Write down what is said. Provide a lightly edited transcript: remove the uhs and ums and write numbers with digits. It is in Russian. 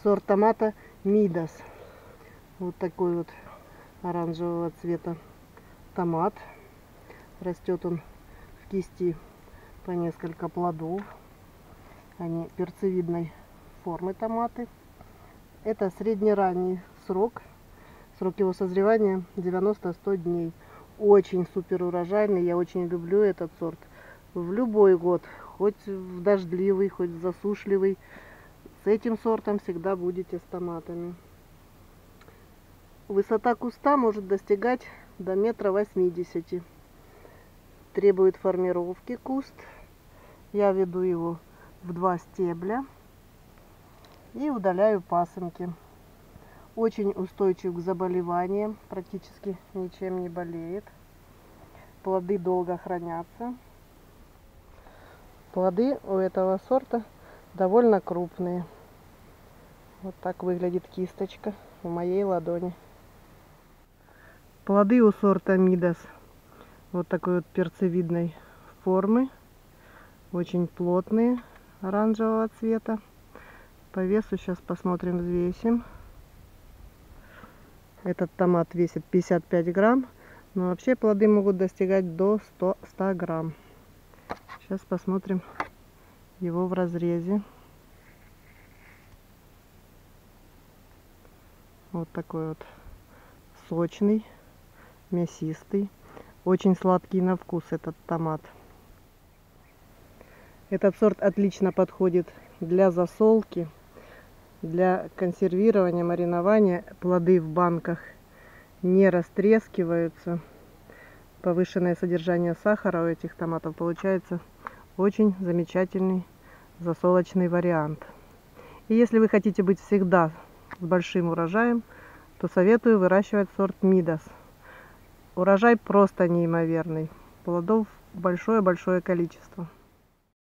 Сорт томата Мидас. Вот такой вот оранжевого цвета томат. Растет он в кисти по несколько плодов. Они перцевидной формы томаты. Это среднеранний срок. Срок его созревания 90-100 дней. Очень супер урожайный. Я очень люблю этот сорт. В любой год, хоть в дождливый, хоть в засушливый, с этим сортом всегда будете с томатами. Высота куста может достигать до 1,80 м. Требует формировки куст. Я веду его в 2 стебля и удаляю пасынки. Очень устойчив к заболеваниям, практически ничем не болеет. Плоды долго хранятся. Плоды у этого сорта довольно крупные. Вот так выглядит кисточка в моей ладони. Плоды у сорта Мидас вот такой вот перцевидной формы. Очень плотные, оранжевого цвета. По весу сейчас посмотрим, взвесим. Этот томат весит 55 грамм. Но вообще плоды могут достигать до 100 грамм. Сейчас посмотрим его в разрезе. Вот такой вот сочный, мясистый. Очень сладкий на вкус этот томат. Этот сорт отлично подходит для засолки, для консервирования, маринования. Плоды в банках не растрескиваются. Повышенное содержание сахара у этих томатов получается очень замечательный засолочный вариант. И если вы хотите быть всегда с большим урожаем, то советую выращивать сорт Мидас. Урожай просто неимоверный. Плодов большое-большое количество.